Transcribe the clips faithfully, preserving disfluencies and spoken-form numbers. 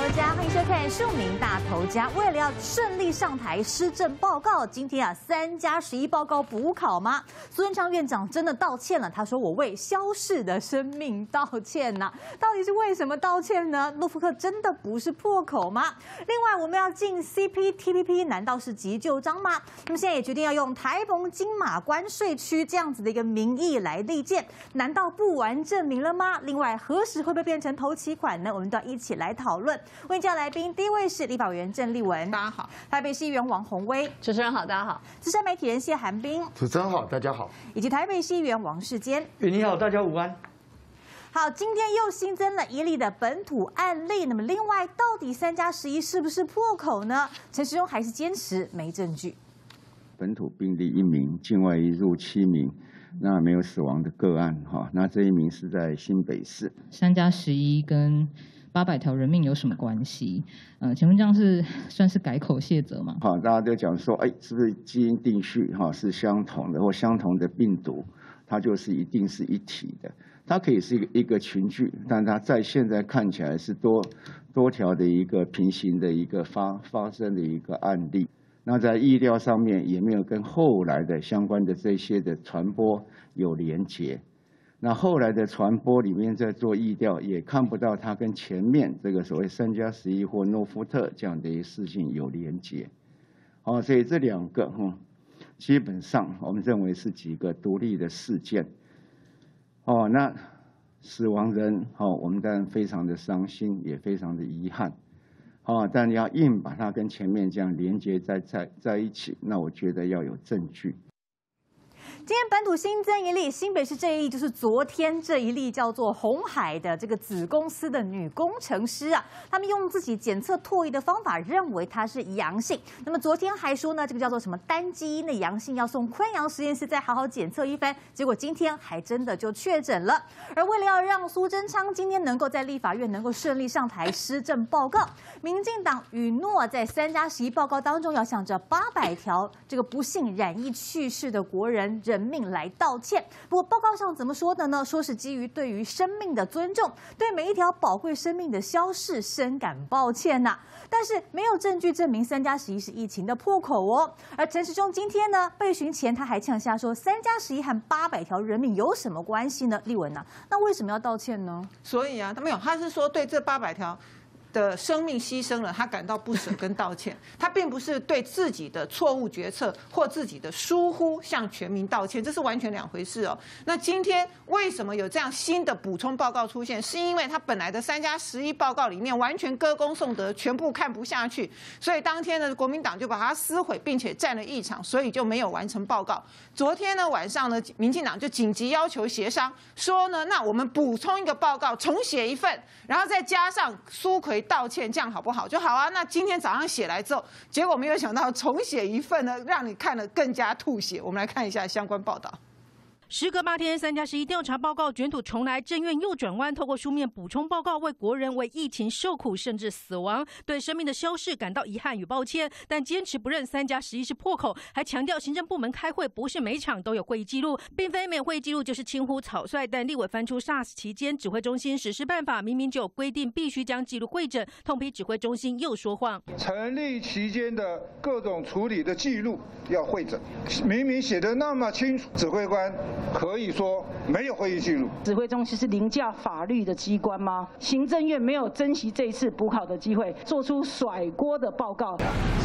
家，欢迎收看《庶民大头家》。为了要顺利上台施政报告，今天啊三加十一报告补考吗？苏贞昌院长真的道歉了，他说：“我为消逝的生命道歉呐、啊。”到底是为什么道歉呢？诺福克真的不是破口吗？另外，我们要进 C P T P P， 难道是急救章吗？那么现在也决定要用台澎金马关税区这样子的一个名义来立建，难道不完证明了吗？另外，何时会不会变成头期款呢？我们都要一起来讨论。为您介绍来宾，第一位是立法委员郑丽文， 大家好； 台北市议员王宏威， 主持人好，大家好； 资深媒体人谢寒冰， 主持人好，大家好； 以及台北市议员王世坚， 你好，大家午安。 好，今天又新增了一例的本土案例。那么，另外到底三加十一是不是破口呢？陈时中还是坚持没证据。 本土病例一名，境外移入七名。那没有死亡的个案哈，那这一名是在新北市。 三加十一跟八百条人命有什么关系？呃，请问这样是算是改口谢责吗？ 好，大家都讲说，哎，是不是基因定序哈是相同的，或相同的病毒，它就是一定是一体的。它可以是一个一个群聚，但它在现在看起来是多多条的一个平行的一个发发生的一个案例。那在疫调上面也没有跟后来的相关的这些的传播有连结，那后来的传播里面在做疫调也看不到它跟前面这个所谓三加十一或诺福特这样的一个事情有连结，好，所以这两个嗯，基本上我们认为是几个独立的事件，哦，那死亡人哦，我们当然非常的伤心，也非常的遗憾。哦，但你要硬把它跟前面这样连接在在在一起，那我觉得要有证据。 今天本土新增一例，新北市这一例就是昨天这一例，叫做鸿海的这个子公司的女工程师啊，他们用自己检测唾液的方法认为她是阳性。那么昨天还说呢，这个叫做什么单基因的阳性，要送昆阳实验室再好好检测一番。结果今天还真的就确诊了。而为了要让苏贞昌今天能够在立法院能够顺利上台施政报告，民进党允诺在三加十一报告当中要向这八百条这个不幸染疫去世的国人人命来道歉。不过报告上怎么说的呢？说是基于对于生命的尊重，对每一条宝贵生命的消逝深感抱歉呐、啊。但是没有证据证明三加十一是疫情的破口哦。而陈时中今天呢被询前他还呛下说三加十一和八百条人命有什么关系呢？立文呐、啊，那为什么要道歉呢？ 所以啊，他没有，他是说对这八百条的生命牺牲了，他感到不舍跟道歉。他并不是对自己的错误决策或自己的疏忽向全民道歉，这是完全两回事哦。那今天为什么有这样新的补充报告出现？是因为他本来的三加十一报告里面完全歌功颂德，全部看不下去，所以当天呢，国民党就把它撕毁，并且占了议场，所以就没有完成报告。昨天呢晚上呢，民进党就紧急要求协商，说呢，那我们补充一个报告，重写一份，然后再加上苏揆道歉，这样好不好？就好啊。那今天早上写来之后，结果没有想到重写一份呢，让你看了更加吐血。我们来看一下相关报道。 时隔八天，三加十一调查报告卷土重来，政院又转弯，透过书面补充报告，为国人为疫情受苦甚至死亡，对生命的消逝感到遗憾与抱歉，但坚持不认三加十一是破口，还强调行政部门开会不是每场都有会议记录，并非没有会议记录就是轻忽草率。但立委翻出 SARS 期间指挥中心实施办法，明明就有规定必须将记录汇整，痛批指挥中心又说谎。 成立期间的各种处理的记录要汇整，明明写得那么清楚，指挥官可以说没有会议记录。 指挥中心是凌驾法律的机关吗？行政院没有珍惜这一次补考的机会，做出甩锅的报告。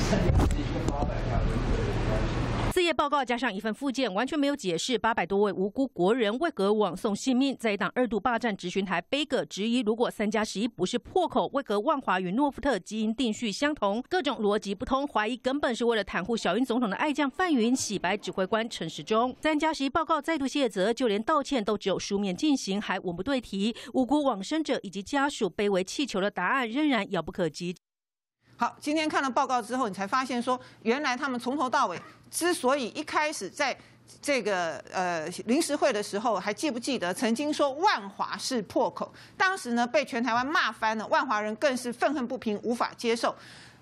四页报告加上一份附件，完全没有解释八百多位无辜国人为何枉送性命。在一党二度霸占质询台，杯葛质疑，如果三加十一不是破口，为何万华与诺福特基因定序相同？各种逻辑不通，怀疑根本是为了袒护小英总统的爱将范云，洗白指挥官陈时中。三加十一报告再度卸责，就连道歉都只有书面进行，还文不对题，无辜往生者以及家属卑微气求的答案仍然遥不可及。 好，今天看了报告之后，你才发现说，原来他们从头到尾之所以一开始在这个呃临时会的时候，还记不记得曾经说万华是破口？当时呢被全台湾骂翻了，万华人更是愤恨不平，无法接受。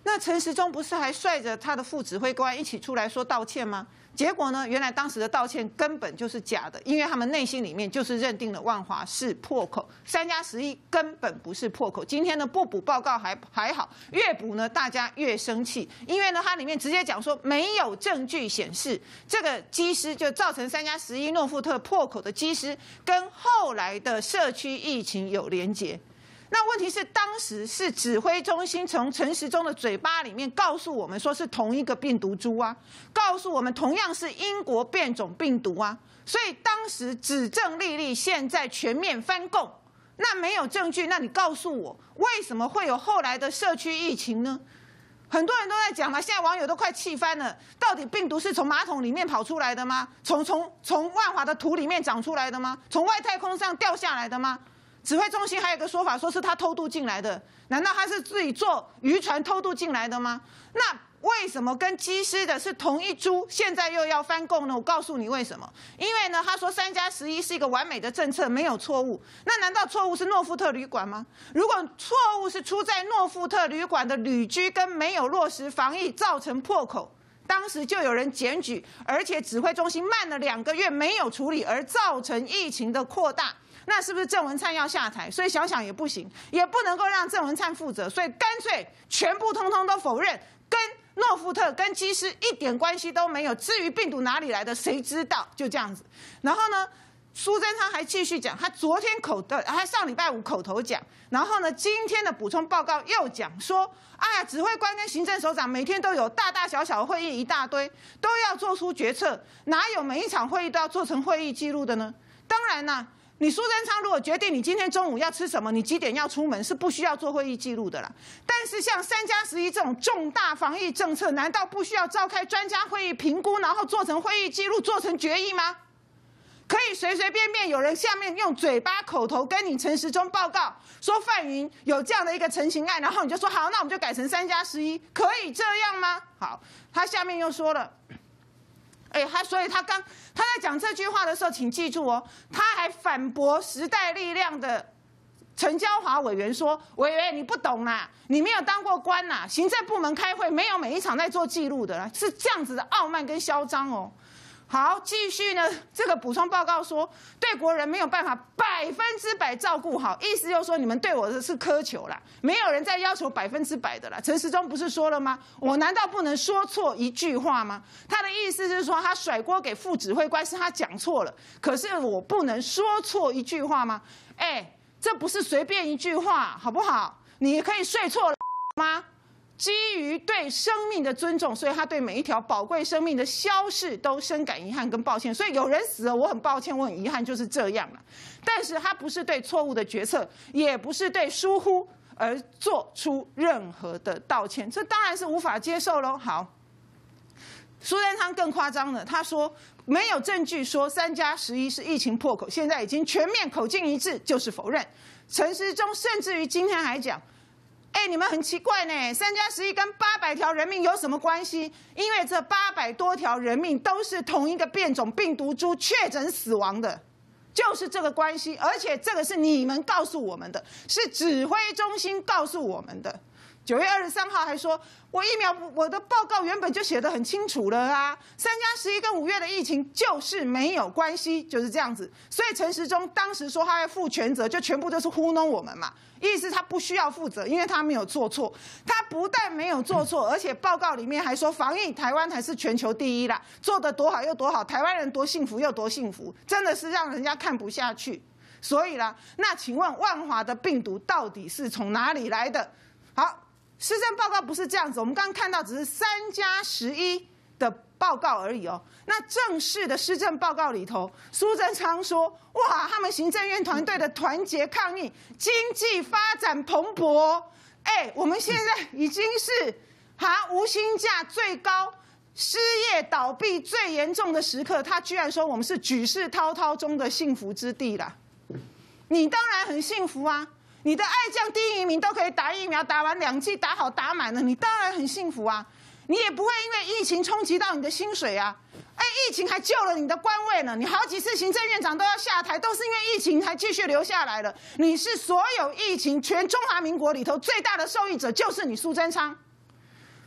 那陈时中不是还率着他的副指挥官一起出来说道歉吗？结果呢，原来当时的道歉根本就是假的，因为他们内心里面就是认定了万华是破口，三加十一根本不是破口。今天呢不补报告还还好，越补呢大家越生气，因为呢它里面直接讲说没有证据显示这个机师就造成三加十一诺富特破口的机师跟后来的社区疫情有连结。那问题是，当时是指挥中心从陈时中的嘴巴里面告诉我们说是同一个病毒株啊，告诉我们同样是英国变种病毒啊，所以当时指证历历，现在全面翻供。那没有证据，那你告诉我，为什么会有后来的社区疫情呢？很多人都在讲嘛，现在网友都快气翻了，到底病毒是从马桶里面跑出来的吗？从从从万华的土里面长出来的吗？从外太空上掉下来的吗？指挥中心还有个说法，说是他偷渡进来的，难道他是自己坐渔船偷渡进来的吗？那为什么跟机师的是同一株，现在又要翻供呢？我告诉你为什么，因为呢，他说三加十一是一个完美的政策，没有错误。那难道错误是诺富特旅馆吗？如果错误是出在诺富特旅馆的旅居跟没有落实防疫造成破口，当时就有人检举，而且指挥中心慢了两个月没有处理，而造成疫情的扩大。那是不是郑文灿要下台？所以想想也不行，也不能够让郑文灿负责，所以干脆全部通通都否认，跟诺富特跟机师一点关系都没有。至于病毒哪里来的，谁知道？就这样子。然后呢，苏贞昌还继续讲，他昨天口的，他上礼拜五口头讲，然后呢，今天的补充报告又讲说，哎呀，指挥官跟行政首长每天都有大大小小的会议一大堆，都要做出决策，哪有每一场会议都要做成会议记录的呢？当然啦。你苏贞昌如果决定你今天中午要吃什么，你几点要出门，是不需要做会议记录的啦。但是像三加十一这种重大防疫政策，难道不需要召开专家会议评估，然后做成会议记录，做成决议吗？可以随随便便有人下面用嘴巴口头跟你陈时中报告说范云有这样的一个陈情案，然后你就说好，那我们就改成三加十一，可以这样吗？好，他下面又说了。哎，他所以他刚他在讲这句话的时候，请记住哦，他还反驳时代力量的陈椒华委员说：“委员你不懂啦，你没有当过官啦，行政部门开会没有每一场在做记录的啦，是这样子的傲慢跟嚣张哦。”好，继续呢，这个补充报告说，对国人没有办法百分之百照顾好，意思就是说你们对我的是苛求啦，没有人在要求百分之百的啦。陈时中不是说了吗？我难道不能说错一句话吗？他的意思是说，他甩锅给副指挥官是他讲错了，可是我不能说错一句话吗？哎，这不是随便一句话，好不好？你可以睡错了吗？基于对生命的尊重，所以他对每一条宝贵生命的消逝都深感遗憾跟抱歉。所以有人死了，我很抱歉，我很遗憾，就是这样了。但是他不是对错误的决策，也不是对疏忽而做出任何的道歉，这当然是无法接受喽。好，苏贞昌更夸张了，他说没有证据说三加十一是疫情破口，现在已经全面口径一致，就是否认。陈时中甚至于今天还讲。哎，你们很奇怪呢，三加十一跟八百条人命有什么关系？因为这八百多条人命都是同一个变种病毒株确诊死亡的，就是这个关系。而且这个是你们告诉我们的，是指挥中心告诉我们的。九月二十三号还说，我疫苗我的报告原本就写得很清楚了啊，三加十一跟五月的疫情就是没有关系，就是这样子。所以陈时中当时说他会负全责，就全部都是糊弄我们嘛。意思他不需要负责，因为他没有做错。他不但没有做错，而且报告里面还说防疫台湾才是全球第一啦，做得多好又多好，台湾人多幸福又多幸福，真的是让人家看不下去。所以啦，那请问万华的病毒到底是从哪里来的？好。施政报告不是这样子，我们刚刚看到只是三加十一的报告而已哦。那正式的施政报告里头，苏贞昌说：“哇，他们行政院团队的团结抗疫，经济发展蓬勃。哎，我们现在已经是哈无薪假最高、失业倒闭最严重的时刻，他居然说我们是举世滔滔中的幸福之地啦。你当然很幸福啊。”你的爱将第一名都可以打疫苗，打完两剂打好打满了，你当然很幸福啊！你也不会因为疫情冲击到你的薪水啊！哎，疫情还救了你的官位呢，你好几次行政院长都要下台，都是因为疫情才继续留下来了。你是所有疫情全中华民国里头最大的受益者，就是你苏贞昌。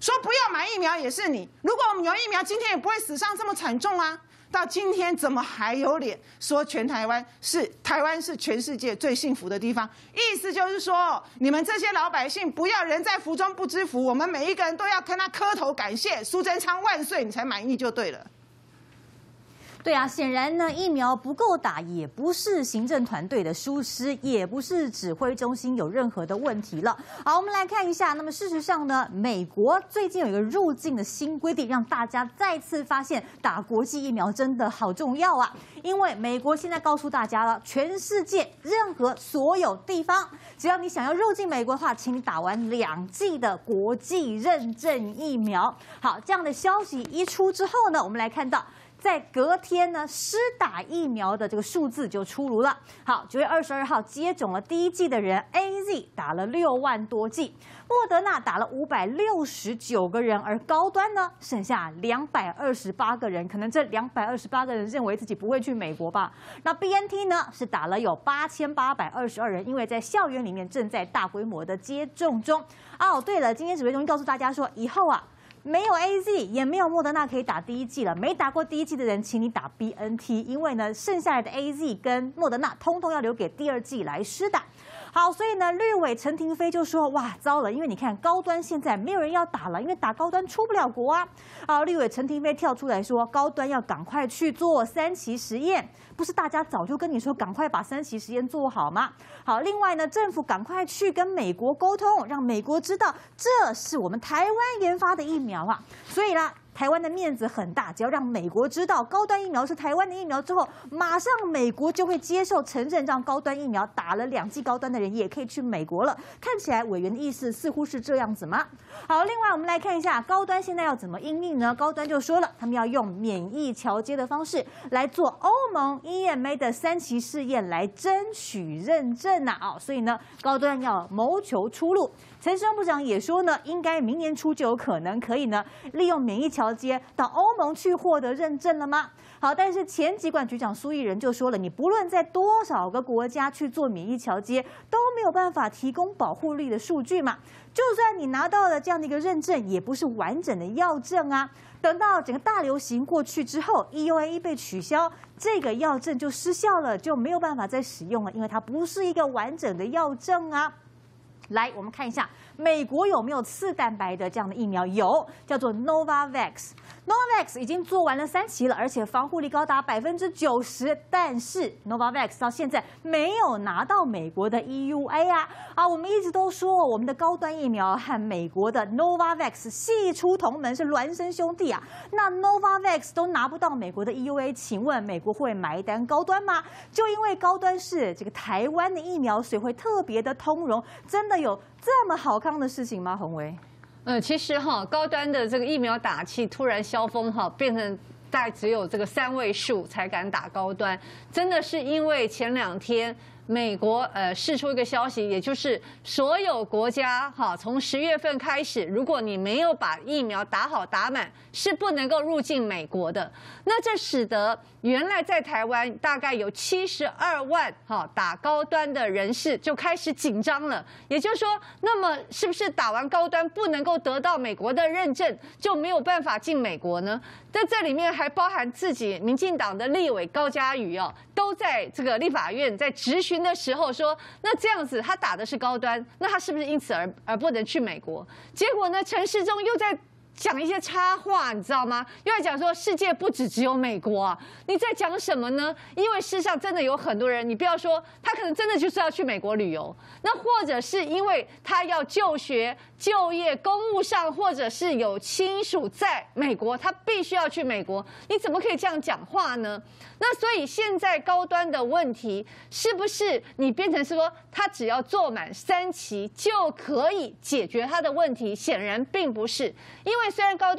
说不要买疫苗也是你。如果我们有疫苗，今天也不会死伤这么惨重啊。到今天怎么还有脸说全台湾是台湾是全世界最幸福的地方？意思就是说，你们这些老百姓不要人在福中不知福，我们每一个人都要跟他磕头感谢，苏贞昌万岁，你才满意就对了。 对啊，显然呢，疫苗不够打，也不是行政团队的疏失，也不是指挥中心有任何的问题了。好，我们来看一下，那么事实上呢，美国最近有一个入境的新规定，让大家再次发现打国际疫苗真的好重要啊！因为美国现在告诉大家了，全世界任何所有地方，只要你想要入境美国的话，请你打完两剂的国际认证疫苗。好，这样的消息一出之后呢，我们来看到。在隔天呢，施打疫苗的这个数字就出炉了。好，九月二十二号接种了第一剂的人 ，A Z 打了六万多剂，莫德纳打了五百六十九个人，而高端呢剩下两百二十八个人。可能这两百二十八个人认为自己不会去美国吧？那 B N T 呢是打了有八千八百二十二人，因为在校园里面正在大规模的接种中。哦，对了，今天指挥中心告诉大家说，以后啊。没有 A Z 也没有莫德纳可以打第一剂了，没打过第一剂的人，请你打 B N T， 因为呢，剩下来的 A Z 跟莫德纳通通要留给第二剂来施打。好，所以呢，绿委陈亭妃就说：“哇，糟了，因为你看高端现在没有人要打了，因为打高端出不了国啊。”啊，绿委陈亭妃跳出来说，高端要赶快去做三期实验，不是大家早就跟你说赶快把三期实验做好吗？好，另外呢，政府赶快去跟美国沟通，让美国知道这是我们台湾研发的疫苗啊。所以啦。台湾的面子很大，只要让美国知道高端疫苗是台湾的疫苗之后，马上美国就会接受承认，让高端疫苗打了两剂高端的人也可以去美国了。看起来委员的意思似乎是这样子吗？好，另外我们来看一下高端现在要怎么因应呢？高端就说了，他们要用免疫桥接的方式来做欧盟 E M A 的三期试验，来争取认证啊！哦，所以呢，高端要谋求出路。陈时中部长也说呢，应该明年初就有可能可以呢，利用免疫桥接到欧盟去获得认证了吗？好，但是前疾管局长苏益仁就说了，你不论在多少个国家去做免疫桥接，都没有办法提供保护力的数据嘛。就算你拿到了这样的一个认证，也不是完整的药证啊。等到整个大流行过去之后 ，E U A 一被取消，这个药证就失效了，就没有办法再使用了，因为它不是一个完整的药证啊。来，我们看一下美国有没有次蛋白的这样的疫苗？有，叫做 Novavax。Novavax 已经做完了三期了，而且防护力高达百分之九十。但是 Novavax 到现在没有拿到美国的 E U A 啊！啊，我们一直都说我们的高端疫苗和美国的 Novavax 系出同门，是孪生兄弟啊。那 Novavax 都拿不到美国的 E U A， 请问美国会买单高端吗？就因为高端是这个台湾的疫苗，所以会特别的通融，真的有这么好康的事情吗？宏维？ 呃，其实哈，高端的这个疫苗打气突然消风哈，变成大概只有这个三位数才敢打高端，真的是因为前两天美国呃释出一个消息，也就是所有国家哈，从十月份开始，如果你没有把疫苗打好打满，是不能够入境美国的。那这使得原来在台湾大概有七十二万哈打高端的人士就开始紧张了。也就是说，那么是不是打完高端不能够得到美国的认证，就没有办法进美国呢？在这里面还包含自己民进党的立委高嘉瑜哦，都在这个立法院在质询的时候说，那这样子他打的是高端，那他是不是因此而而不能去美国？结果呢，陈时中又在讲一些插话，你知道吗？又在讲说世界不止只有美国啊！你在讲什么呢？因为事实上真的有很多人，你不要说他可能真的就是要去美国旅游，那或者是因为他要就学、就业、公务上，或者是有亲属在美国，他必须要去美国。你怎么可以这样讲话呢？那所以现在高端的问题是不是你变成是说他只要做满三期就可以解决他的问题？显然并不是，因为虽然高端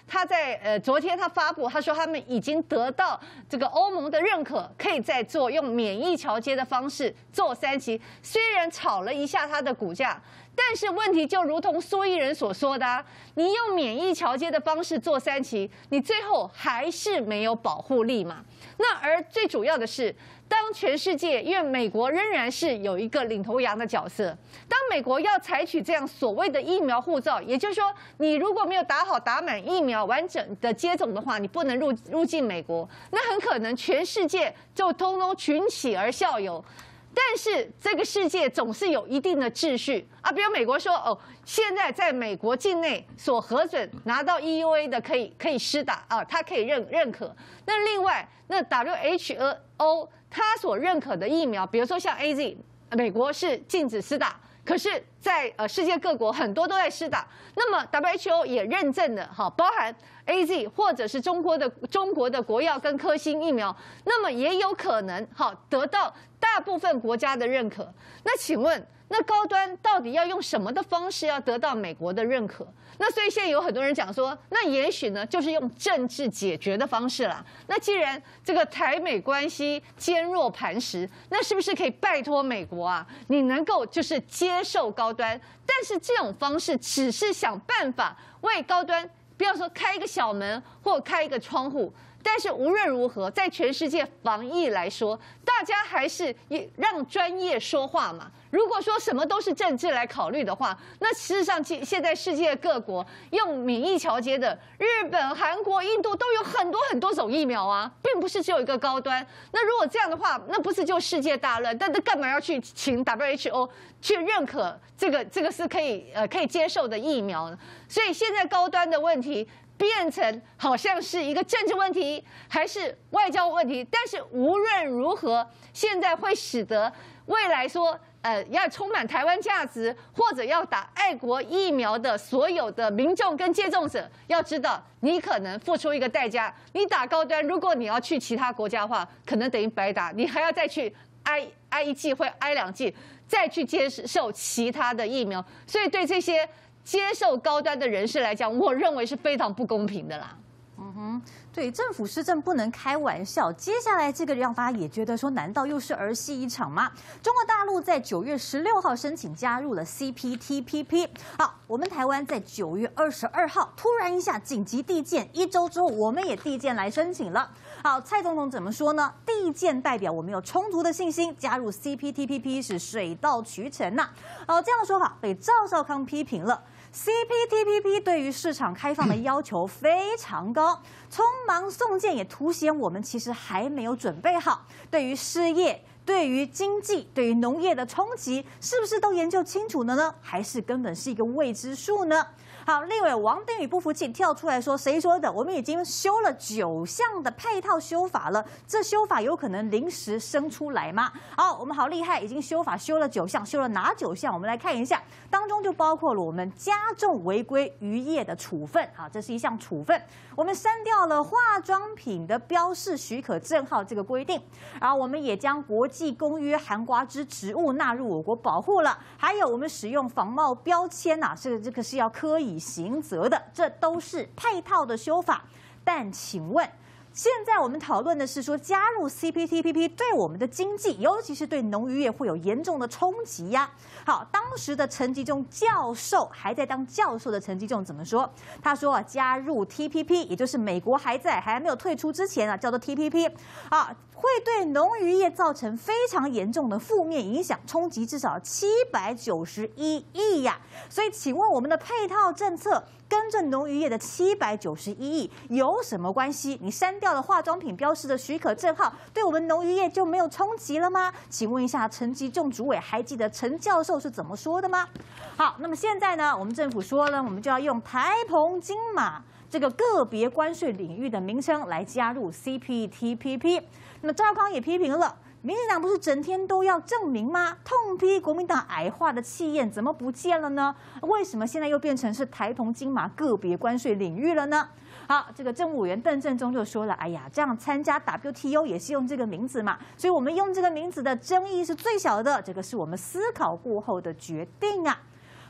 他在呃昨天他发布，他说他们已经得到这个欧盟的认可，可以再做用免疫桥接的方式做三期。虽然炒了一下它的股价，但是问题就如同苏益仁所说的、啊，你用免疫桥接的方式做三期，你最后还是没有保护力嘛。那而最主要的是，当全世界，因为美国仍然是有一个领头羊的角色，当美国要采取这样所谓的疫苗护照，也就是说，你如果没有打好打满疫苗完整的接种的话，你不能入入境美国，那很可能全世界就通通群起而效尤。但是这个世界总是有一定的秩序啊，比如美国说哦，现在在美国境内所核准拿到 E U A 的可以可以施打啊，它可以认认可。那另外，那 W H O 它所认可的疫苗，比如说像 A Z， 美国是禁止施打，可是在呃世界各国很多都在施打。那么 W H O 也认证的哈，包含 A Z 或者是中国的中国的国药跟科兴疫苗，那么也有可能哈得到大部分国家的认可。那请问，那高端到底要用什么的方式要得到美国的认可？那所以现在有很多人讲说，那也许呢就是用政治解决的方式啦。那既然这个台美关系坚若磐石，那是不是可以拜托美国啊，你能够就是接受高端？但是这种方式只是想办法为高端，不要说开一个小门或开一个窗户。但是无论如何，在全世界防疫来说，大家还是让专业说话嘛。如果说什么都是政治来考虑的话，那事实上现在世界各国用免疫桥接的，日本、韩国、印度都有很多很多种疫苗啊，并不是只有一个高端。那如果这样的话，那不是就世界大乱？但那干嘛要去请 W H O 去认可这个这个是可以呃可以接受的疫苗呢？所以现在高端的问题变成好像是一个政治问题，还是外交问题？但是无论如何，现在会使得未来说，呃，要充满台湾价值，或者要打爱国疫苗的所有的民众跟接种者，要知道，你可能付出一个代价。你打高端，如果你要去其他国家的话，可能等于白打，你还要再去挨挨一剂或挨两剂，再去接受其他的疫苗。所以对这些接受高端的人士来讲，我认为是非常不公平的啦。 嗯哼，对，政府施政不能开玩笑。接下来这个让大家也觉得说，难道又是儿戏一场吗？中国大陆在九月十六号申请加入了 C P T P P。好，我们台湾在九月二十二号突然一下紧急递件，一周之后我们也递件来申请了。好，蔡总统怎么说呢？递件代表我们有充足的信心，加入 C P T P P 是水到渠成呐、啊。哦，这样的说法被赵少康批评了。C P T P P 对于市场开放的要求非常高，匆忙送件也凸显我们其实还没有准备好。对于失业、对于经济、对于农业的冲击，是不是都研究清楚了呢？还是根本是一个未知数呢？好，立委王定宇不服气，跳出来说：“谁说的？我们已经修了九项的配套修法了，这修法有可能临时生出来吗？”好，我们好厉害，已经修法修了九项，修了哪九项？我们来看一下，当中就包括了我们加重违规渔业的处分，好，这是一项处分。我们删掉了化妆品的标示许可证号这个规定，然后我们也将国际公约含瓜之植物纳入我国保护了，还有我们使用仿冒标签呐、啊，这个这个是要科以刑责的，这都是配套的修法。但请问，现在我们讨论的是说，加入 C P T P P 对我们的经济，尤其是对农渔业会有严重的冲击呀。好，当时的陈吉仲教授还在当教授的陈吉仲怎么说？他说啊，加入 T P P， 也就是美国还在还没有退出之前啊，叫做 T P P 啊，会对农渔业造成非常严重的负面影响，冲击至少七百九十一亿呀。所以，请问我们的配套政策跟着农渔业的七百九十一亿有什么关系？你删掉了化妆品标示的许可证号，对我们农渔业就没有冲击了吗？请问一下，陈吉仲主委还记得陈教授是怎么说的吗？好，那么现在呢，我们政府说呢，我们就要用台澎金马这个个别关税领域的名称来加入 C P T P P。那么赵康也批评了。民进党不是整天都要证明吗？痛批国民党矮化的气焰怎么不见了呢？为什么现在又变成是台澎金马个别关税领域了呢？好，这个政务委员邓正中就说了，哎呀，这样参加 W T O 也是用这个名字嘛，所以我们用这个名字的争议是最小的，这个是我们思考过后的决定啊。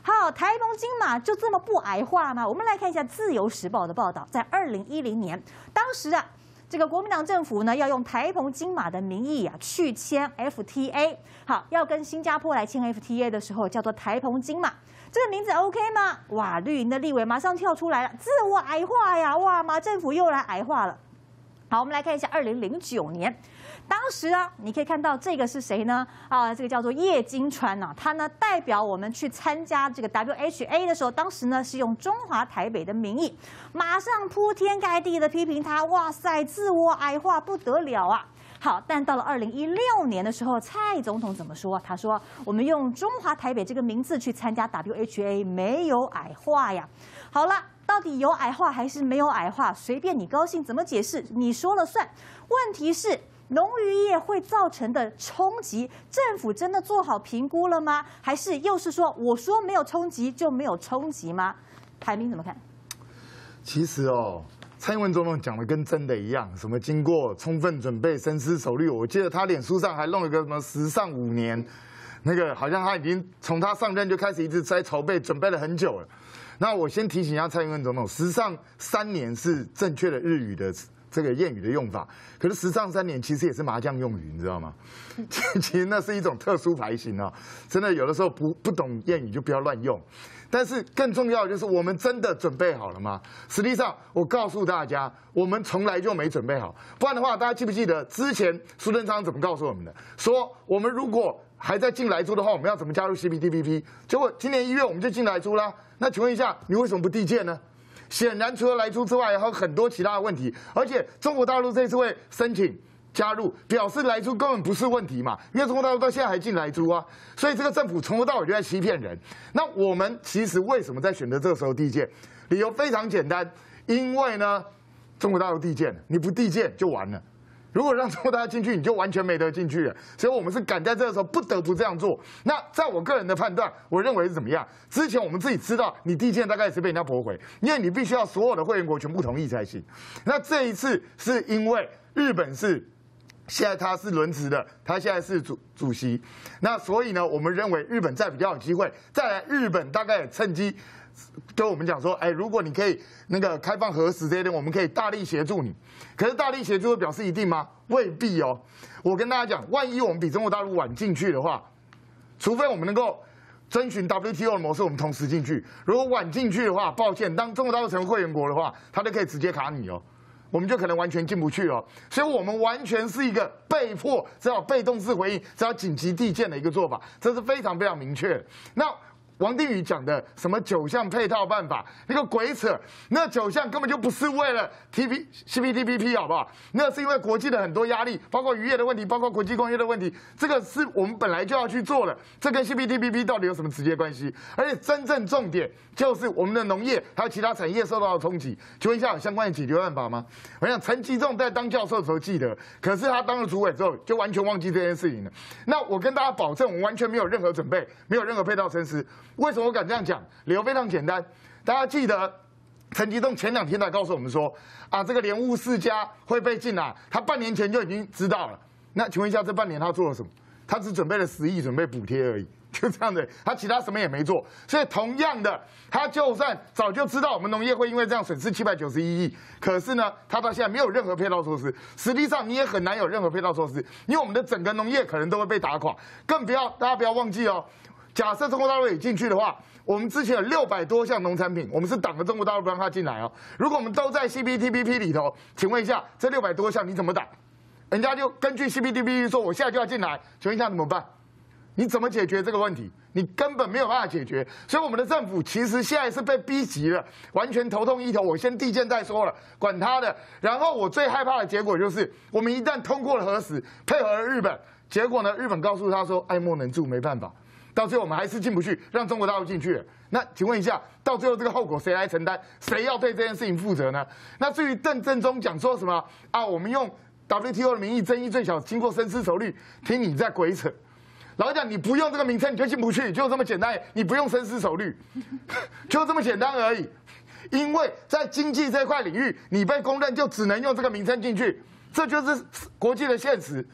好，台澎金马就这么不矮化吗？我们来看一下《自由时报》的报道，在二零一零年，当时啊。这个国民党政府呢，要用台澎金马的名义啊，去签 F T A。好，要跟新加坡来签 F T A 的时候，叫做台澎金马，这个名字 OK 吗？哇，绿营的立委马上跳出来了，自我矮化呀！哇，马政府又来矮化了。好，我们来看一下二零零九年。当时啊，你可以看到这个是谁呢？啊，这个叫做叶金川呐、啊，他呢代表我们去参加这个 W H A 的时候，当时呢是用中华台北的名义，马上铺天盖地的批评他，哇塞，自我矮化不得了啊！好，但到了二零一六年的时候，蔡总统怎么说？他说：“我们用中华台北这个名字去参加 W H A， 没有矮化呀。”好了，到底有矮化还是没有矮化？随便你高兴怎么解释，你说了算。问题是。农渔业会造成的冲击，政府真的做好评估了吗？还是又是说我说没有冲击就没有冲击吗？海明怎么看？ 其实哦，蔡英文总统讲的跟真的一样，什么经过充分准备、深思熟虑。我记得他脸书上还弄了个什么时尚五年，那个好像他已经从他上任就开始一直在筹备，准备了很久了。那我先提醒一下蔡英文总统，时尚三年是正确的日语的。这个谚语的用法，可是时尚三年其实也是麻将用语，你知道吗？其实那是一种特殊牌型啊，真的有的时候不不懂谚语就不要乱用。但是更重要的就是我们真的准备好了吗？实际上，我告诉大家，我们从来就没准备好。不然的话，大家记不记得之前苏贞昌怎么告诉我们的？说我们如果还在进来租的话，我们要怎么加入 C P T P P？ 结果今年一月我们就进来租啦。那请问一下，你为什么不递件呢？显然，除了来租之外，还有很多其他的问题。而且，中国大陆这次会申请加入，表示来租根本不是问题嘛，因为中国大陆到现在还进来租啊。所以，这个政府从头到尾就在欺骗人。那我们其实为什么在选择这个时候递件？理由非常简单，因为呢，中国大陆递件，你不递件就完了。如果让中国大陆进去，你就完全没得进去了。所以我们是赶在这个时候不得不这样做。那在我个人的判断，我认为是怎么样？之前我们自己知道，你递件大概也是被人家驳回，因为你必须要所有的会员国全部同意才行。那这一次是因为日本是现在他是轮值的，他现在是主主席，那所以呢，我们认为日本再比较有机会。再来，日本大概也趁机对我们讲说，哎，如果你可以那个开放核实这一点，我们可以大力协助你。可是大力协助会表示一定吗？未必哦。我跟大家讲，万一我们比中国大陆晚进去的话，除非我们能够遵循 W T O 的模式，我们同时进去。如果晚进去的话，抱歉，当中国大陆成为会员国的话，他就可以直接卡你哦。我们就可能完全进不去哦，所以我们完全是一个被迫只好被动式回应，只好紧急递件的一个做法，这是非常非常明确的。那王定宇讲的什么九项配套办法，那个鬼扯，那九项根本就不是为了 T P C P T P P 好不好？那是因为国际的很多压力，包括渔业的问题，包括国际公约的问题，这个是我们本来就要去做的，这跟 C P T P P 到底有什么直接关系？而且真正重点就是我们的农业还有其他产业受到的冲击，请问一下有相关的解决办法吗？我想陈吉仲在当教授的时候记得，可是他当了主委之后就完全忘记这件事情了。那我跟大家保证，我们完全没有任何准备，没有任何配套措施。为什么我敢这样讲？理由非常简单，大家记得陈吉仲前两天才告诉我们说，啊，这个莲雾世家会被禁啊，他半年前就已经知道了。那请问一下，这半年他做了什么？他只准备了十亿准备补贴而已，就这样的，他其他什么也没做。所以同样的，他就算早就知道我们农业会因为这样损失七百九十一亿，可是呢，他到现在没有任何配套措施。实际上你也很难有任何配套措施，因为我们的整个农业可能都会被打垮。更不要大家不要忘记哦。假设中国大陆也进去的话，我们之前有六百多项农产品，我们是挡着中国大陆不让它进来哦。如果我们都在 C P T P P 里头，请问一下，这六百多项你怎么挡？人家就根据 C P T P P 说，我现在就要进来，请问一下怎么办？你怎么解决这个问题？你根本没有办法解决。所以我们的政府其实现在是被逼急了，完全头痛医头。我先递件再说了，管他的。然后我最害怕的结果就是，我们一旦通过了核实，配合了日本，结果呢，日本告诉他说爱莫能助，没办法。到最后我们还是进不去，让中国大陆进去了。那请问一下，到最后这个后果谁来承担？谁要对这件事情负责呢？那至于邓正中讲说什么啊，我们用 W T O 的名义争议最小，经过深思熟虑，听你在鬼扯。老实讲，你不用这个名称你就进不去，就这么简单，你不用深思熟虑，就这么简单而已。因为在经济这块领域，你被公认就只能用这个名称进去，这就是国际的现实。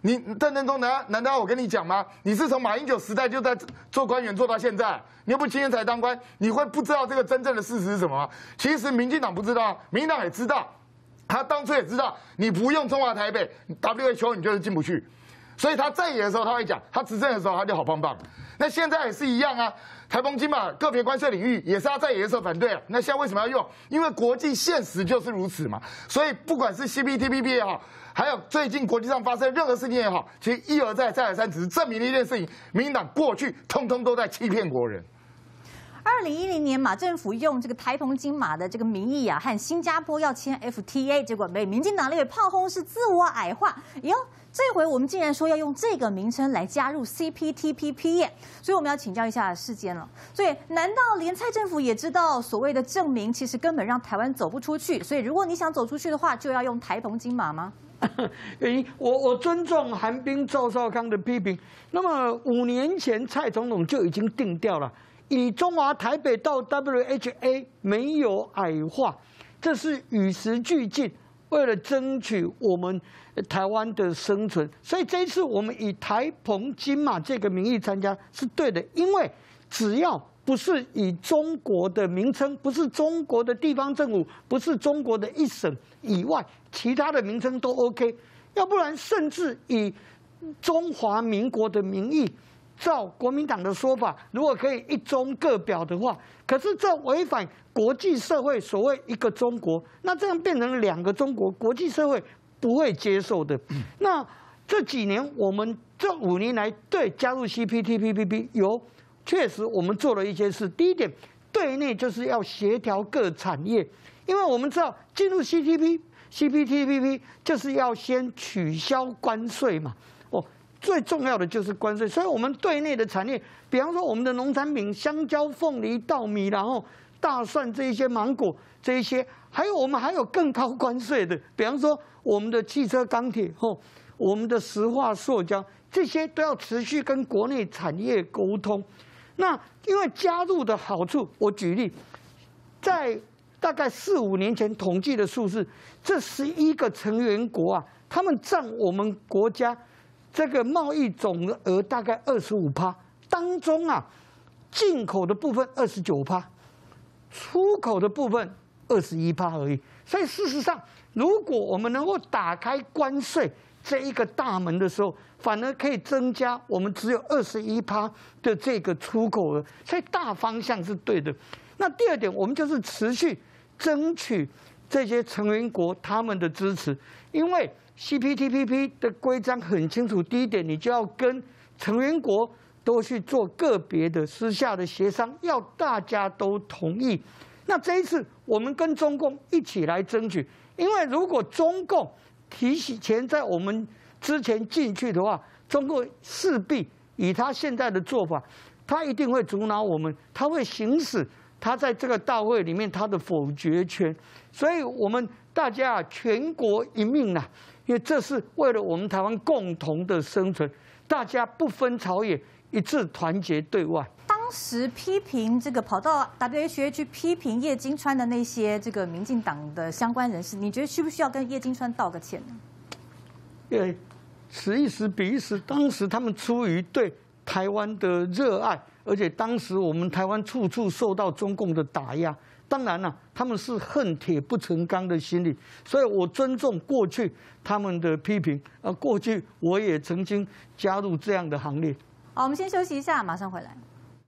你邓正中难道难道我跟你讲吗？你是从马英九时代就在做官员做到现在，你又不今天才当官，你会不知道这个真正的事实是什么吗？其实民进党不知道，民进党也知道，他当初也知道，你不用中华台北 W H O 你就是进不去，所以他在野的时候他会讲，他执政的时候他就好棒棒。那现在也是一样啊。台澎金马个别关税领域也是他在野的时候反对啊，那现在为什么要用？因为国际现实就是如此嘛。所以不管是 C P T P P 也好，还有最近国际上发生任何事情也好，其实一而再再而三，只是证明了一件事情：民进党过去通通都在欺骗国人。 二零一零年，马政府用这个台澎金马的这个名义啊，和新加坡要签 F T A， 结果被民进党立委炮轰是自我矮化。哟，这回我们竟然说要用这个名称来加入 C P T P P 耶，所以我们要请教一下世坚了。所以，难道连蔡政府也知道所谓的证明其实根本让台湾走不出去？所以，如果你想走出去的话，就要用台澎金马吗？ 我我尊重韩冰、赵少康的批评。那么五年前蔡总统就已经定调了。以中华台北到 W H A 没有矮化，这是与时俱进，为了争取我们台湾的生存，所以这一次我们以台澎金马这个名义参加是对的，因为只要不是以中国的名称，不是中国的地方政府，不是中国的一省以外，其他的名称都 OK， 要不然甚至以中华民国的名义。照国民党的说法，如果可以一中各表的话，可是这违反国际社会所谓一个中国，那这样变成两个中国，国际社会不会接受的。那这几年我们这五年来对加入 C P T P P 有确实我们做了一些事。第一点，对内就是要协调各产业，因为我们知道进入 C T P C P T P P 就是要先取消关税嘛。最重要的就是关税，所以我们对内的产业，比方说我们的农产品，香蕉、凤梨、稻米，然后大蒜这一些、芒果这一些，还有我们还有更高关税的，比方说我们的汽车、钢铁，吼，我们的石化、塑胶，这些都要持续跟国内产业沟通。那因为加入的好处，我举例，在大概四五年前统计的数字，这十一个成员国啊，他们占我们国家。这个贸易总额大概二十五趴，当中啊，进口的部分二十九趴，出口的部分二十一趴而已。所以事实上，如果我们能够打开关税这一个大门的时候，反而可以增加我们只有二十一趴的这个出口额。所以大方向是对的。那第二点，我们就是持续争取这些成员国他们的支持，因为。C P T P P 的规章很清楚，第一点，你就要跟成员国都去做个别的私下的协商，要大家都同意。那这一次我们跟中共一起来争取，因为如果中共提前在我们之前进去的话，中共势必以他现在的做法，他一定会阻挠我们，他会行使他在这个大会里面他的否决权。所以我们大家全国一命啊！因为这是为了我们台湾共同的生存，大家不分朝野，一致团结对外。 当时批评这个跑到 W H A 去批评叶金川的那些这个民进党的相关人士，你觉得需不需要跟叶金川道个歉呢？ 对，此一时彼一时，当时他们出于对台湾的热爱，而且当时我们台湾处处受到中共的打压。当然了、啊，他们是恨铁不成钢的心理，所以我尊重过去他们的批评。呃，过去我也曾经加入这样的行列。 好，我们先休息一下，马上回来。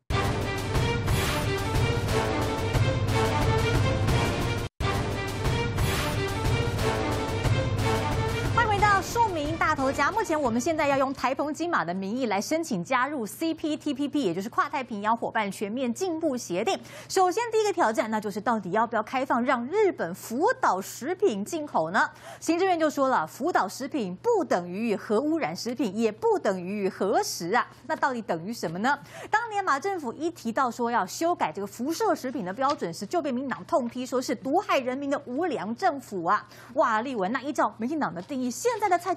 庶民大头家，目前我们现在要用台澎金马的名义来申请加入 C P T P P， 也就是跨太平洋伙伴全面进步协定。首先，第一个挑战，那就是到底要不要开放让日本福岛食品进口呢？行政院就说了，福岛食品不等于核污染食品，也不等于核食啊。那到底等于什么呢？当年马政府一提到说要修改这个辐射食品的标准时，就被民进党痛批说是毒害人民的无良政府啊！哇，立文，那依照民进党的定义，现在的蔡政府难道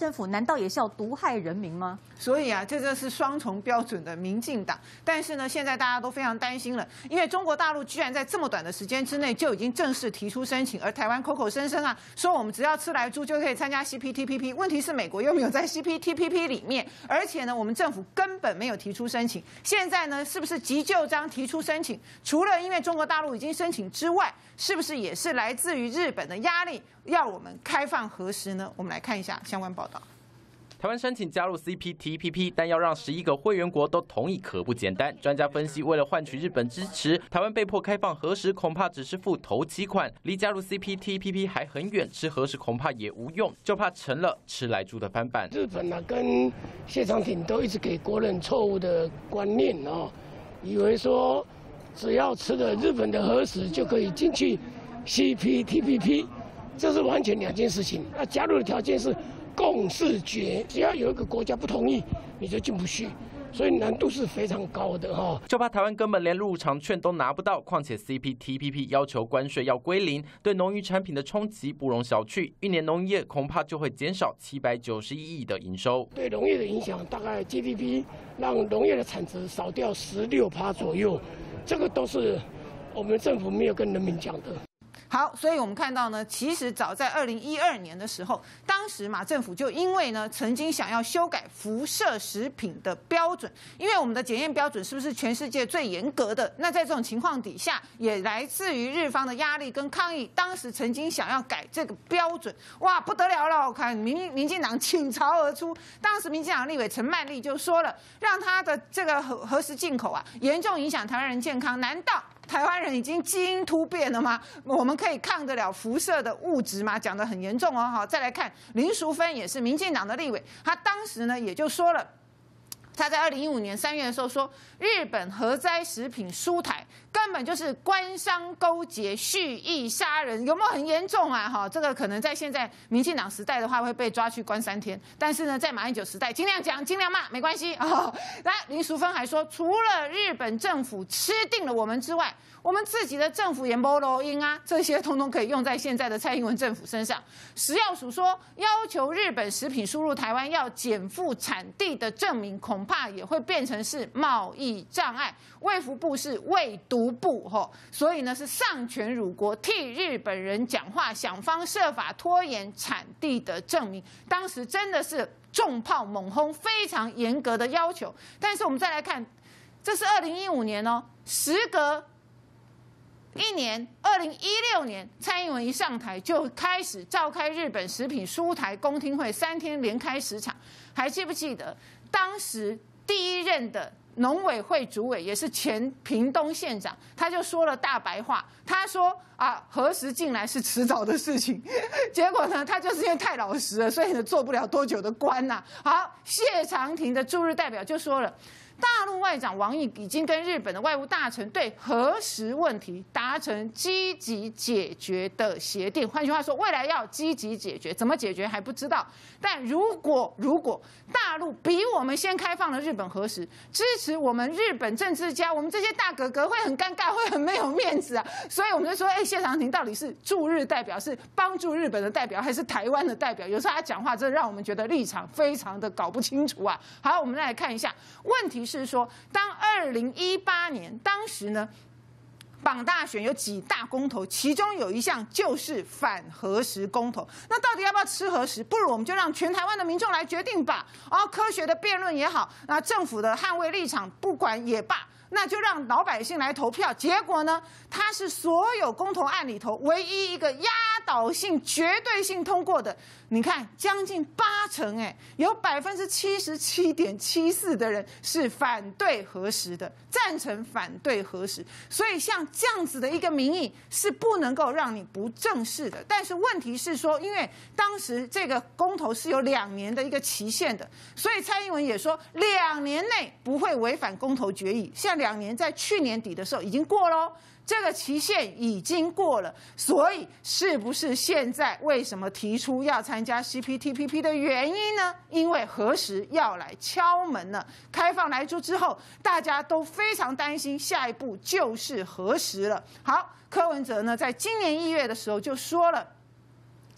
道也是要毒害人民吗？ 所以啊，这个是双重标准的民进党。但是呢，现在大家都非常担心了，因为中国大陆居然在这么短的时间之内就已经正式提出申请，而台湾口口声声啊说我们只要吃来猪就可以参加 C P T P P。问题是美国又没有在 C P T P P 里面，而且呢，我们政府根本没有提出申请。现在呢，是不是急就章提出申请？除了因为中国大陆已经申请之外，是不是也是来自于日本的压力，要我们开放核实呢？我们来看一下相关报道。 台湾申请加入 C P T P P， 但要让十一个会员国都同意可不简单。专家分析，为了换取日本支持，台湾被迫开放核实，恐怕只是付头期款，离加入 C P T P P 还很远，吃核实恐怕也无用，就怕成了吃来猪的翻版。 日本啊，跟谢长廷都一直给国人错误的观念哦，以为说只要吃了日本的核实就可以进去 C P T P P， 这是完全两件事情。那加入的条件是共识决，只要有一个国家不同意，你就进不去，所以难度是非常高的哈。 就怕台湾根本连入场券都拿不到，况且 C P T P P 要求关税要归零，对农渔产品的冲击不容小觑，一年农业恐怕就会减少七百九十一亿的营收。 对农业的影响，大概 G D P 让农业的产值少掉十六趴左右，这个都是我们政府没有跟人民讲的。 好，所以我们看到呢，其实早在二零一二年的时候，当时马政府就因为呢曾经想要修改辐射食品的标准，因为我们的检验标准是不是全世界最严格的？那在这种情况底下，也来自于日方的压力跟抗议，当时曾经想要改这个标准，哇，不得了了！我看民民进党倾巢而出，当时民进党立委陈曼丽就说了，让他的这个核核食进口啊，严重影响台湾人健康，难道台湾人已经基因突变了吗？我们可以抗得了辐射的物质吗？讲得很严重哦。好，再来看林淑芬也是民进党的立委，他当时呢也就说了。他在二零一五年三月的时候说，日本核灾食品输台根本就是官商勾结、蓄意杀人，有没有很严重啊？哈，这个可能在现在民进党时代的话会被抓去关三天，但是呢，在马英九时代尽量讲、尽量骂，没关系啊。那林淑芬还说，除了日本政府吃定了我们之外，我们自己的政府也没录音啊，这些通通可以用在现在的蔡英文政府身上。食药署说，要求日本食品输入台湾要减负产地的证明，恐怕也会变成是贸易障碍。卫福部是卫毒部吼，所以呢是丧权辱国，替日本人讲话，想方设法拖延产地的证明。当时真的是重炮猛轰，非常严格的要求。但是我们再来看，这是二零一五年哦，时隔一年，二零一六年，蔡英文一上台就开始召开日本食品输台公听会，三天连开十场。还记不记得当时第一任的农委会主委，也是前屏东县长，他就说了大白话，他说啊，核食进来是迟早的事情。结果呢，他就是因为太老实了，所以呢做不了多久的官呐、啊。好，谢长廷的驻日代表就说了。大陆外长王毅已经跟日本的外务大臣对核食问题达成积极解决的协定。换句话说，未来要积极解决，怎么解决还不知道。但如果如果大陆比我们先开放了日本核食，支持我们日本政治家，我们这些大哥哥会很尴尬，会很没有面子啊。所以我们就说，哎，谢长廷到底是驻日代表，是帮助日本的代表，还是台湾的代表？有时候他讲话真的让我们觉得立场非常的搞不清楚啊。好，我们再来看一下问题。是说，当二零一八年当时呢，绑大选有几大公投，其中有一项就是反核食公投。那到底要不要吃核食？不如我们就让全台湾的民众来决定吧。然后科学的辩论也好，那政府的捍卫立场不管也罢。那就让老百姓来投票，结果呢，它是所有公投案里头唯一一个压倒性、绝对性通过的。你看，将近八成，哎，有百分之七十七点七四的人是反对核食的，赞成反对核食。所以像这样子的一个民意是不能够让你不正视的。但是问题是说，因为当时这个公投是有两年的一个期限的，所以蔡英文也说两年内不会违反公投决议。像两年在去年底的时候已经过喽，这个期限已经过了，所以是不是现在为什么提出要参加 C P T P P 的原因呢？因为核食要来敲门了，开放来猪之后，大家都非常担心，下一步就是核食了。好，柯文哲呢，在今年一月的时候就说了。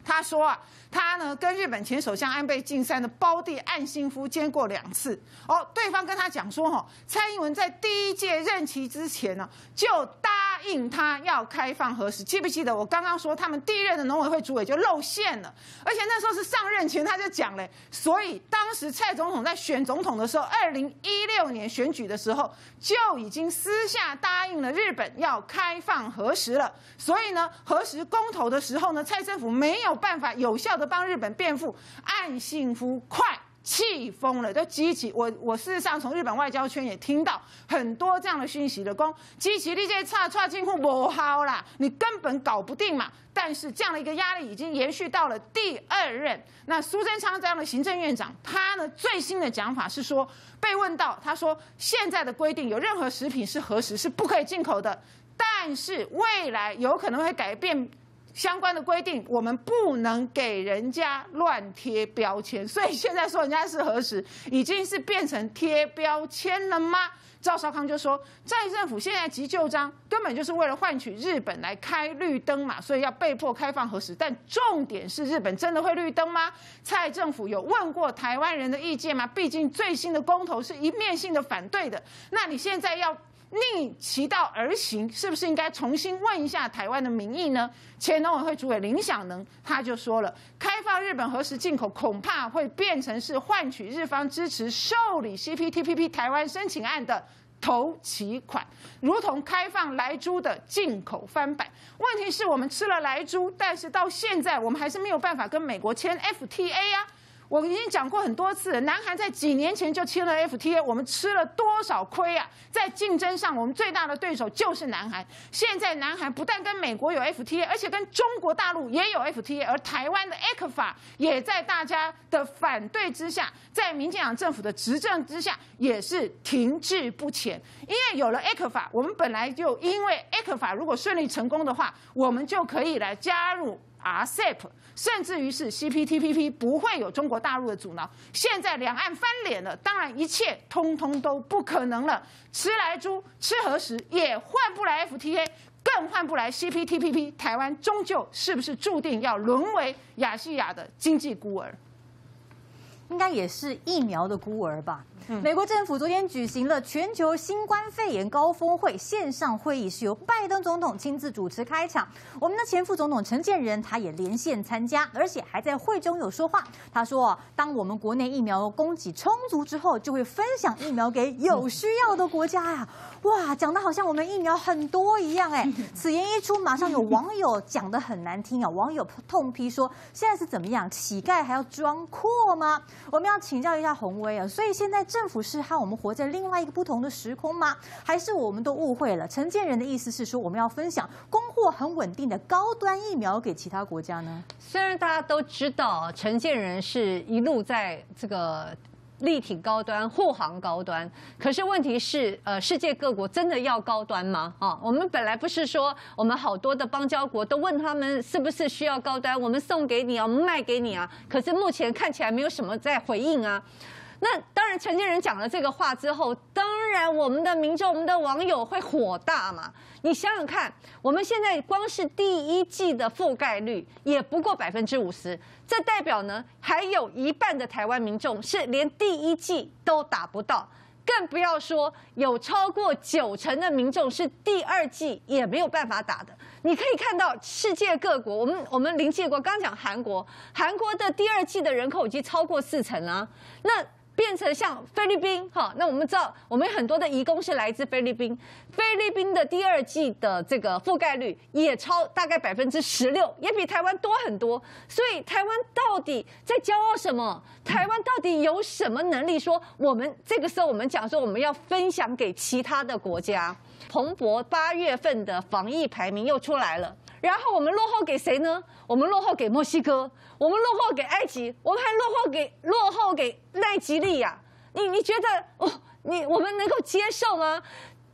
他说啊，他呢跟日本前首相安倍晋三的胞弟岸信夫见过两次。哦，对方跟他讲说，哈，蔡英文在第一届任期之前呢，就答应他要开放核食。记不记得我刚刚说他们第一任的农委会主委就露馅了，而且那时候是上任前他就讲了，所以当时蔡总统在选总统的时候，二零一六年选举的时候就已经私下答应了日本要开放核食了。所以呢，核食公投的时候呢，蔡政府没有办法有效的帮日本辩护，岸信夫快气疯了，都激起我我事实上从日本外交圈也听到很多这样的讯息的，说激起你这差差进户不好啦，你根本搞不定嘛。但是这样的一个压力已经延续到了第二任，那苏贞昌这样的行政院长，他呢最新的讲法是说，被问到他说现在的规定有任何食品是核食是不可以进口的，但是未来有可能会改变相关的规定，我们不能给人家乱贴标签。所以现在说人家是核食，已经是变成贴标签了吗？赵少康就说，蔡政府现在急救章根本就是为了换取日本来开绿灯嘛，所以要被迫开放核食。但重点是，日本真的会绿灯吗？蔡政府有问过台湾人的意见吗？毕竟最新的公投是一面性的反对的，那你现在要逆其道而行，是不是应该重新问一下台湾的民意呢？前农委会主委林享能他就说了，开放日本核食进口恐怕会变成是换取日方支持受理 C P T P P 台湾申请案的头期款，如同开放莱猪的进口翻版。问题是我们吃了莱猪，但是到现在我们还是没有办法跟美国签 F T A 啊。我已经讲过很多次了，南韩在几年前就签了 F T A， 我们吃了多少亏啊？在竞争上，我们最大的对手就是南韩。现在南韩不但跟美国有 F T A， 而且跟中国大陆也有 F T A， 而台湾的 E C F A 也在大家的反对之下，在民进党政府的执政之下，也是停滞不前。因为有了 E C F A， 我们本来就因为 E C F A 如果顺利成功的话，我们就可以来加入R C E P， 甚至于是 C P T P P 不会有中国大陆的阻挠。现在两岸翻脸了，当然一切通通都不可能了。吃莱猪、吃核食也换不来 F T A， 更换不来 C P T P P， 台湾终究是不是注定要沦为亚细亚的经济孤儿？ 应该也是疫苗的孤儿吧。美国政府昨天举行了全球新冠肺炎高峰会，线上会议是由拜登总统亲自主持开场。我们的前副总统陈建仁他也连线参加，而且还在会中有说话。他说，当我们国内疫苗供给充足之后，就会分享疫苗给有需要的国家呀。哇，讲得好像我们疫苗很多一样哎。此言一出，马上有网友讲得很难听啊，网友痛批说，现在是怎么样？乞丐还要装阔吗？我们要请教一下洪威啊，所以现在政府是和我们活在另外一个不同的时空吗？还是我们都误会了？陈建仁的意思是说，我们要分享供货很稳定的高端疫苗给其他国家呢？ 虽然大家都知道陈建仁是一路在这个力挺高端、护航高端，可是问题是，呃，世界各国真的要高端吗？啊，我们本来不是说我们好多的邦交国都问他们是不是需要高端，我们送给你啊，我们卖给你啊，可是目前看起来没有什么在回应啊。那当然，陈建仁讲了这个话之后，当然我们的民众、我们的网友会火大嘛。你想想看，我们现在光是第一剂的覆盖率也不过百分之五十，这代表呢，还有一半的台湾民众是连第一剂都打不到，更不要说有超过九成的民众是第二剂也没有办法打的。你可以看到世界各国，我们我们邻近国，刚刚讲韩国，韩国的第二剂的人口已经超过四成了，那变成像菲律宾，哈，那我们知道，我们很多的移工是来自菲律宾，菲律宾的第二剂的这个覆盖率也超大概百分之十六，也比台湾多很多。所以台湾到底在骄傲什么？台湾到底有什么能力说我们这个时候我们讲说我们要分享给其他的国家？彭博八月份的防疫排名又出来了。然后我们落后给谁呢？我们落后给墨西哥，我们落后给埃及，我们还落后给落后给奈及利亚。你你觉得哦，你我们能够接受吗？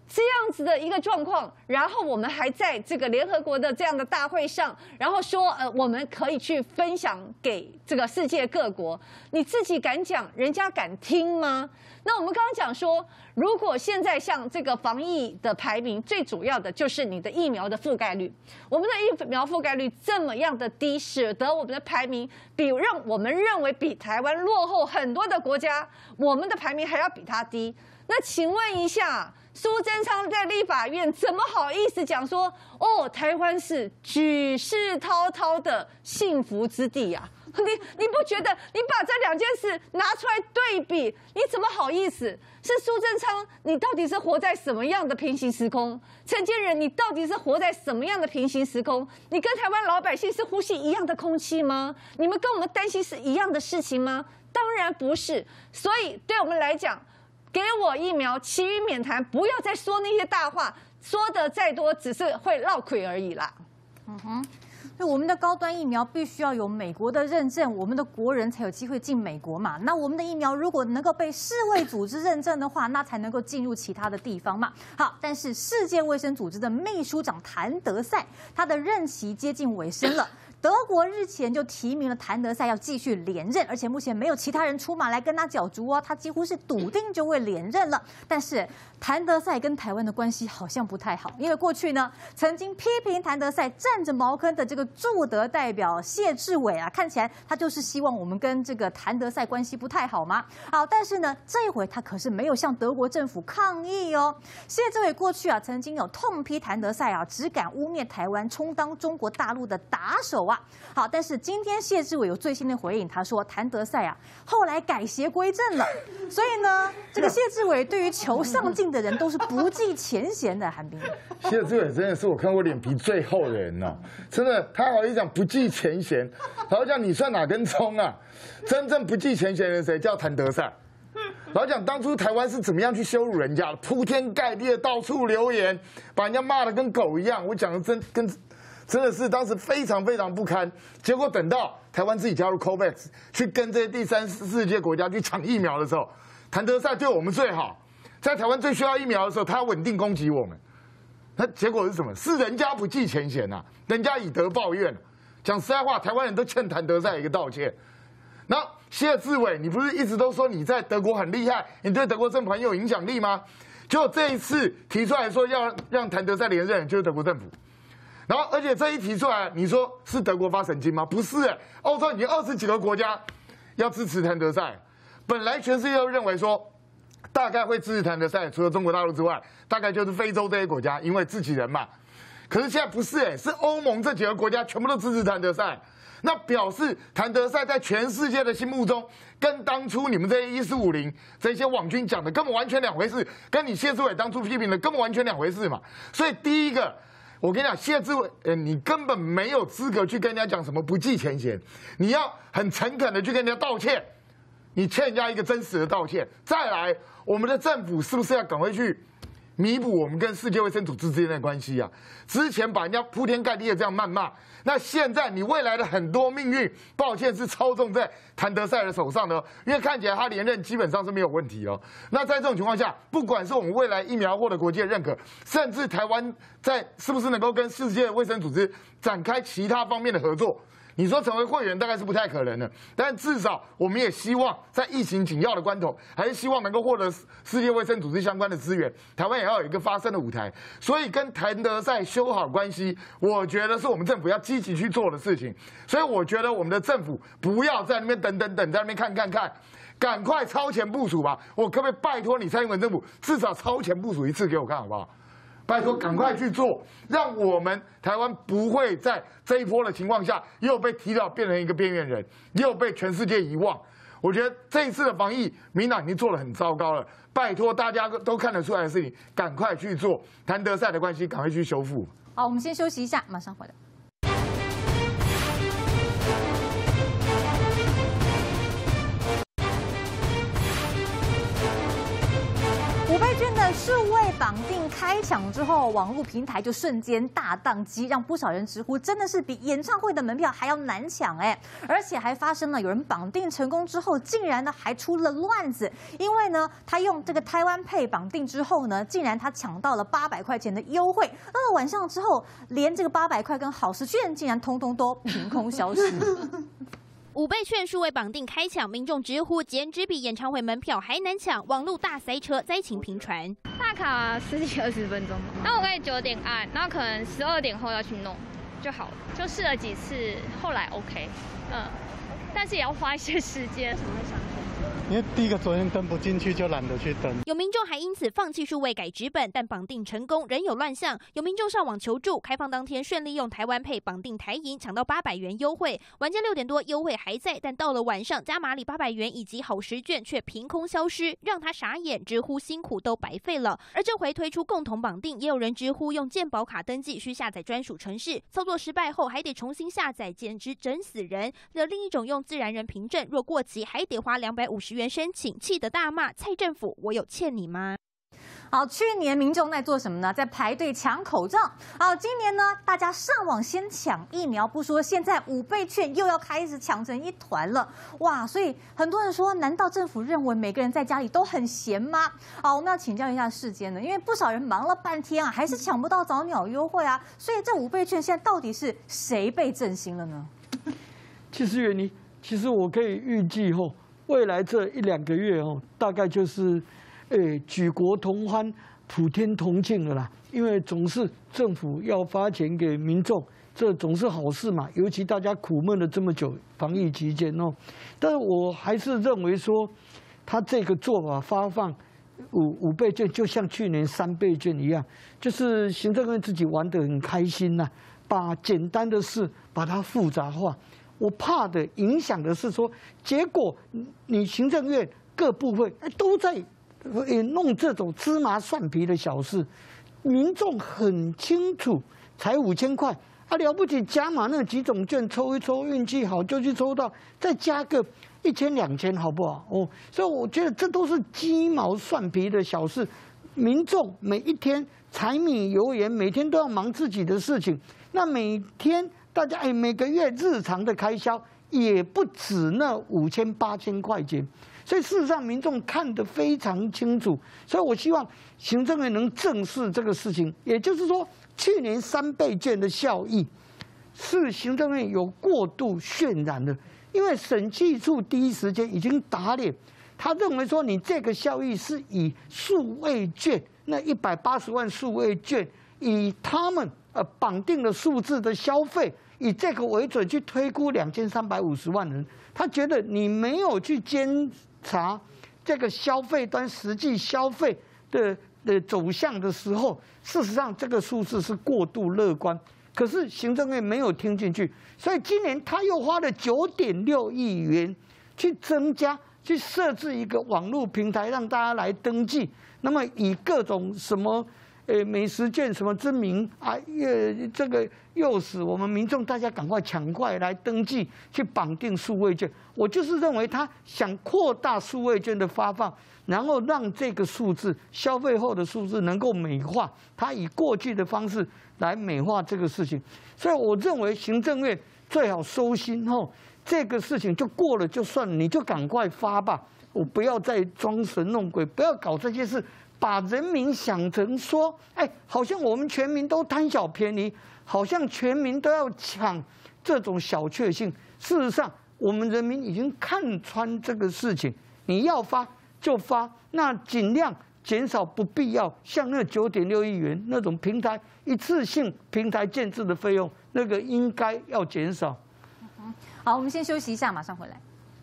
这样子的一个状况，然后我们还在这个联合国的这样的大会上，然后说，呃，我们可以去分享给这个世界各国。你自己敢讲，人家敢听吗？那我们刚刚讲说，如果现在像这个防疫的排名，最主要的就是你的疫苗的覆盖率。我们的疫苗覆盖率这么样的低，使得我们的排名比让我们认为比台湾落后很多的国家，我们的排名还要比它低。那请问一下，苏贞昌在立法院怎么好意思讲说，哦，台湾是举世滔滔的幸福之地呀、啊？你你不觉得你把这两件事拿出来对比，你怎么好意思？是苏贞昌，你到底是活在什么样的平行时空？陈建仁，你到底是活在什么样的平行时空？你跟台湾老百姓是呼吸一样的空气吗？你们跟我们担心是一样的事情吗？当然不是。所以对我们来讲，给我疫苗，其余免谈，不要再说那些大话，说的再多只是会落亏而已啦。 嗯哼。所以我们的高端疫苗必须要有美国的认证，我们的国人才有机会进美国嘛。那我们的疫苗如果能够被世卫组织认证的话，那才能够进入其他的地方嘛。好，但是世界卫生组织的秘书长谭德赛，他的任期接近尾声了。德国日前就提名了谭德赛要继续连任，而且目前没有其他人出马来跟他角逐哦，他几乎是笃定就会连任了。但是谭德赛跟台湾的关系好像不太好，因为过去呢曾经批评谭德赛占着茅坑的这个驻德代表谢志伟啊，看起来他就是希望我们跟这个谭德赛关系不太好嘛。好，但是呢这一回他可是没有向德国政府抗议哦。谢志伟过去啊曾经有痛批谭德赛啊只敢污蔑台湾，充当中国大陆的打手啊。好，但是今天谢志伟有最新的回应，他说谭德赛啊后来改邪归正了，所以呢，这个谢志伟对于求上进的人都是不计前嫌的。韩冰， 谢志伟真的是我看过脸皮最厚的人哦，真的，他好像讲不计前嫌，老讲你算哪根葱啊？真正不计前嫌的谁叫谭德赛？老讲当初台湾是怎么样去羞辱人家的，铺天盖地的到处留言，把人家骂得跟狗一样。我讲的真跟。真的是当时非常非常不堪，结果等到台湾自己加入 COVAX， 去跟这些第三世界国家去抢疫苗的时候，谭德赛对我们最好，在台湾最需要疫苗的时候，他稳定攻击我们。那结果是什么？是人家不计前嫌呐、啊，人家以德报怨。讲实在话，台湾人都欠谭德赛一个道歉。然后谢志伟，你不是一直都说你在德国很厉害，你对德国政府很有影响力吗？结果这一次提出来说要让谭德赛连任，就是德国政府。然后，而且这一提出来，你说是德国发神经吗？不是、欸，欧洲已经二十几个国家要支持谭德赛。本来全世界都认为说，大概会支持谭德赛，除了中国大陆之外，大概就是非洲这些国家，因为自己人嘛。可是现在不是、欸，哎，是欧盟这几个国家全部都支持谭德赛。那表示谭德赛在全世界的心目中，跟当初你们这些一四五零这些网军讲的根本完全两回事，跟你谢志伟当初批评的根本完全两回事嘛。所以第一个。我跟你讲，谢志伟，呃，你根本没有资格去跟人家讲什么不计前嫌，你要很诚恳的去跟人家道歉，你欠人家一个真实的道歉。再来，我们的政府是不是要赶快去弥补我们跟世界卫生组织之间的关系啊？之前把人家铺天盖地的这样谩骂，那现在你未来的很多命运，抱歉是操纵在谭德赛的手上的，因为看起来他连任基本上是没有问题哦。那在这种情况下，不管是我们未来疫苗获得国际的认可，甚至台湾在是不是能够跟世界卫生组织展开其他方面的合作？你说成为会员大概是不太可能的，但至少我们也希望在疫情紧要的关头，还是希望能够获得世界卫生组织相关的资源。台湾也要有一个发声的舞台，所以跟谭德赛修好关系，我觉得是我们政府要积极去做的事情。所以我觉得我们的政府不要在那边等等等，在那边看看看，赶快超前部署吧！我可不可以拜托你蔡英文政府至少超前部署一次给我看好不好？拜托，赶快去做，让我们台湾不会在这一波的情况下又被提到变成一个边缘人，又被全世界遗忘。我觉得这一次的防疫，民党已经做得很糟糕了。拜托，大家都看得出来的事情，赶快去做。谭德赛的关系，赶快去修复。 好，我们先休息一下，马上回来。五倍券的的数位绑定开抢之后，网络平台就瞬间大宕机，让不少人直呼真的是比演唱会的门票还要难抢哎！而且还发生了有人绑定成功之后，竟然呢还出了乱子，因为呢他用这个台湾Pay绑定之后呢，竟然他抢到了八百块钱的优惠，到了晚上之后，连这个八百块跟好食券竟然通通都凭空消失。 五倍券数位绑定开抢，民众直呼简直比演唱会门票还难抢，网络大塞车，灾情频传。 大卡十几二十分钟，那我可以九点按，然后可能十二点后要去弄就好了。就试了几次，后来 OK， 嗯，但是也要花一些时间。什么会想选？ 因为第一个昨天登不进去，就懒得去登。 有民众还因此放弃数位改纸本，但绑定成功仍有乱象。有民众上网求助，开放当天顺利用台湾Pay绑定台银，抢到八百元优惠。晚间六点多优惠还在，但到了晚上加码里八百元以及好食券却凭空消失，让他傻眼，直呼辛苦都白费了。而这回推出共同绑定，也有人直呼用健保卡登记需下载专属程式，操作失败后还得重新下载，简直整死人。的另一种用自然人凭证，若过期还得花两百五十元申请，气得大骂蔡政府：“我有欠你吗？” 好，去年民众在做什么呢？在排队抢口罩。好，今年呢，大家上网先抢疫苗不说，现在五倍券又要开始抢成一团了，哇！所以很多人说，难道政府认为每个人在家里都很闲吗？好，我们要请教一下世坚呢，因为不少人忙了半天啊，还是抢不到早鸟优惠啊，所以这五倍券现在到底是谁被振兴了呢？ 其实袁妮，其实我可以预计后。未来这一两个月哦，大概就是，诶，举国同欢、普天同庆了啦。因为总是政府要发钱给民众，这总是好事嘛。尤其大家苦闷了这么久，防疫期间哦。但是我还是认为说，他这个做法发放五五倍券，就像去年三倍券一样，就是行政院自己玩得很开心呐、啊，把简单的事把它复杂化。我怕的影响的是说，结果你行政院各部会都在弄这种芝麻蒜皮的小事，民众很清楚，才五千块啊，了不起加码那几种券抽一抽，运气好就去抽到，再加个一千两千好不好？哦，所以我觉得这都是鸡毛蒜皮的小事，民众每一天柴米油盐，每天都要忙自己的事情，那每天。大家哎，每个月日常的开销也不止那五千八千块钱，所以事实上民众看得非常清楚。所以我希望行政院能正视这个事情，也就是说，去年三倍券的效益是行政院有过度渲染的，因为审计处第一时间已经打脸，他认为说你这个效益是以数位券那一百八十万数位券，以他们呃绑定的数字的消费。以这个为准去推估两千三百五十万人，他觉得你没有去监察这个消费端实际消费的的走向的时候，事实上这个数字是过度乐观。可是行政院没有听进去，所以今年他又花了九点六亿元去增加、去设置一个网络平台，让大家来登记。那么以各种什么。呃，美食券什么之名啊，呃，这个诱使我们民众大家赶快抢快来登记，去绑定数位券。我就是认为他想扩大数位券的发放，然后让这个数字消费后的数字能够美化，他以过去的方式来美化这个事情。所以我认为行政院最好收心后，这个事情就过了就算了，你就赶快发吧，我不要再装神弄鬼，不要搞这些事。把人民想成说，哎，好像我们全民都贪小便宜，好像全民都要抢这种小确幸。事实上，我们人民已经看穿这个事情，你要发就发，那尽量减少不必要像那九点六亿元那种平台一次性平台建制的费用，那个应该要减少。 好，我们先休息一下，马上回来。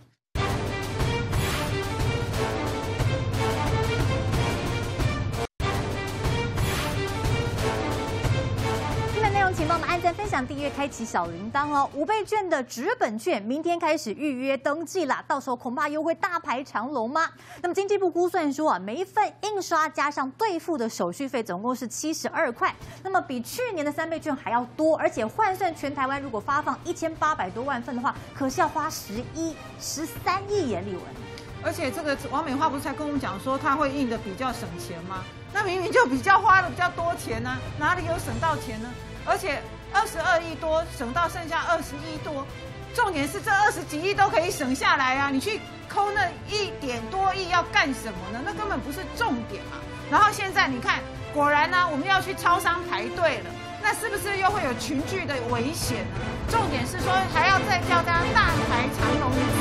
请帮我们按赞、分享、订阅、开启小铃铛哦！五倍券的纸本券明天开始预约登记啦，到时候恐怕又会大排长龙吗？那么经济部估算说啊，每一份印刷加上兑付的手续费总共是七十二块，那么比去年的三倍券还要多，而且换算全台湾如果发放一千八百多万份的话，可是要花十一、十三亿元立文。 而且这个王美花不是才跟我们讲说，她会印的比较省钱吗？那明明就比较花的比较多钱呢、啊，哪里有省到钱呢？而且二十二亿多省到剩下二十亿多，重点是这二十几亿都可以省下来啊！你去抠那一点多亿要干什么呢？那根本不是重点嘛。然后现在你看，果然呢、啊，我们要去超商排队了。那是不是又会有群聚的危险呢？重点是说还要再叫大家大排长龙